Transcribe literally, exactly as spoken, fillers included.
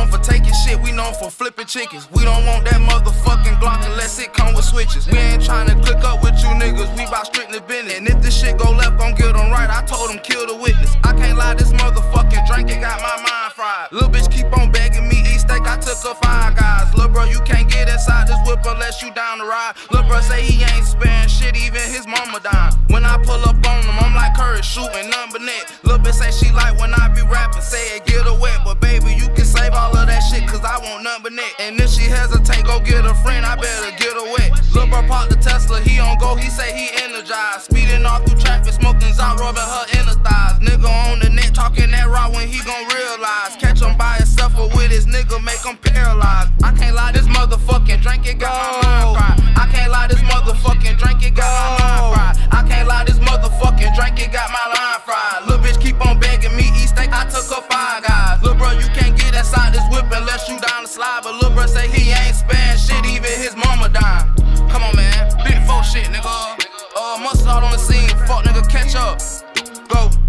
known for taking shit, we known for flipping chickens. We don't want that motherfucking Glock unless it come with switches. We ain't tryna click up with you niggas, we bout strictly business. And if this shit go left, gon' get them right. I told them kill the witness. I can't lie, this motherfucking drink, it got my mind fried. Lil' bitch keep on begging me eat steak, I took her five guys. Lil' bro, you can't get inside this whip unless you down the ride. Lil' bro say he ain't sparing shit, even his mama dying. When I pull up on him, I'm like Curry shooting nothing but net. Lil' bitch say she like when I be rapping, say it get her wet. But baby, you can save all of that shit, cause I want nothing but net. And if she hesitate, go get a friend, I better get her wet. Lil' bro parked the Tesla, he on go, he say he energized. Speeding off through traffic, smoking out, rubbing her inner thighs. Nigga on the net, talking that raw when he gon' realize. Catch him by himself or with his nigga, make him paralyzed. I can't lie, this motherfucking drink, it got my mind fried. I can't lie, this motherfucking drink, it got my mind fried. I can't lie, this motherfucking drink, it got my line fried. Lil' bitch keep on begging me eat steak, I took her five guys. Lil' bro, you can't get inside this whip unless you down the slide. But lil' bro say he ain't sparing shit, even his mama dying. Come on, man, big four shit, nigga. Uh, mustard all on the scene, fuck nigga, catch up. Go.